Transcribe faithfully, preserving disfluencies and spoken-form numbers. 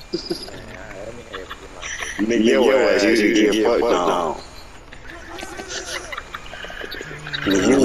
let me help you, my sister. Nigga, your ass, you should get fucked on. Nigga,